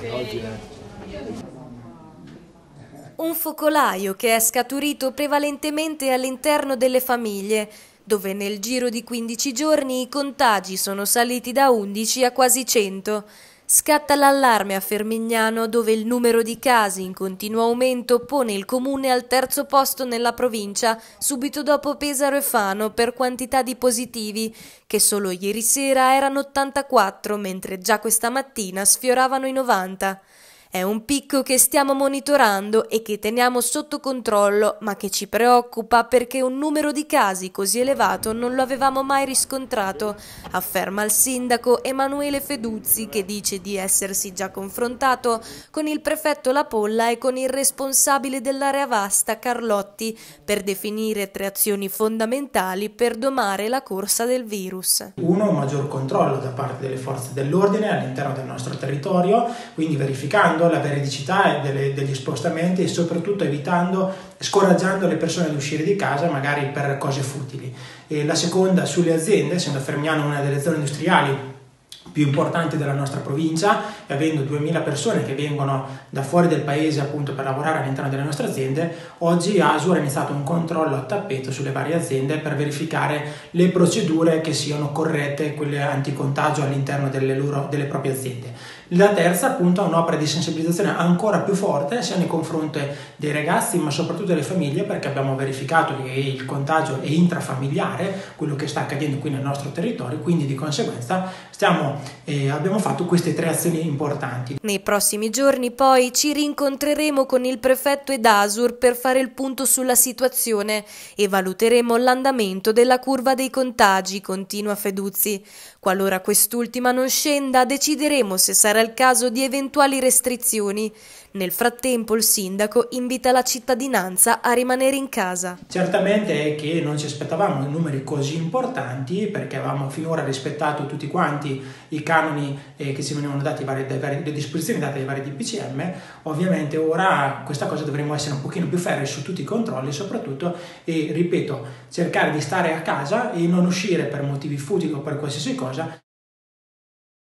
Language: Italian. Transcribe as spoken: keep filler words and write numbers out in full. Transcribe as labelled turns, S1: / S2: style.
S1: Un focolaio che è scaturito prevalentemente all'interno delle famiglie, dove nel giro di quindici giorni i contagi sono saliti da undici a quasi cento. Scatta l'allarme a Fermignano, dove il numero di casi in continuo aumento pone il comune al terzo posto nella provincia, subito dopo Pesaro e Fano per quantità di positivi, che solo ieri sera erano ottantaquattro, mentre già questa mattina sfioravano i novanta. È un picco che stiamo monitorando e che teniamo sotto controllo, ma che ci preoccupa perché un numero di casi così elevato non lo avevamo mai riscontrato, afferma il sindaco Emanuele Feduzzi, che dice di essersi già confrontato con il prefetto La Polla e con il responsabile dell'area vasta Carlotti per definire tre azioni fondamentali per domare la corsa del virus.
S2: Uno, un maggior controllo da parte delle forze dell'ordine all'interno del nostro territorio, quindi verificando la veridicità delle, degli spostamenti e soprattutto evitando, scoraggiando le persone ad uscire di casa magari per cose futili. E la seconda, sulle aziende, essendo Fermignano una delle zone industriali più importanti della nostra provincia e avendo duemila persone che vengono da fuori del paese appunto per lavorare all'interno delle nostre aziende, oggi Asur ha iniziato un controllo a tappeto sulle varie aziende per verificare le procedure che siano corrette, quelle anticontagio all'interno delle, loro, delle proprie aziende. La terza appunto è un'opera di sensibilizzazione ancora più forte sia nei confronti dei ragazzi ma soprattutto delle famiglie, perché abbiamo verificato che il contagio è intrafamiliare, quello che sta accadendo qui nel nostro territorio, quindi di conseguenza stiamo, eh, abbiamo fatto queste tre azioni importanti.
S1: Nei prossimi giorni poi ci rincontreremo con il prefetto ed Asur per fare il punto sulla situazione e valuteremo l'andamento della curva dei contagi, continua Feduzzi. Qualora quest'ultima non scenda, decideremo se sarà il caso di eventuali restrizioni. Nel frattempo il sindaco invita la cittadinanza a rimanere in casa.
S2: Certamente è che non ci aspettavamo numeri così importanti, perché avevamo finora rispettato tutti quanti i canoni eh, che ci venivano dati, vari, vari, le disposizioni date dai vari D P C M. Ovviamente ora questa cosa dovremo essere un pochino più ferri su tutti i controlli soprattutto e, ripeto, cercare di stare a casa e non uscire per motivi futili o per qualsiasi cosa.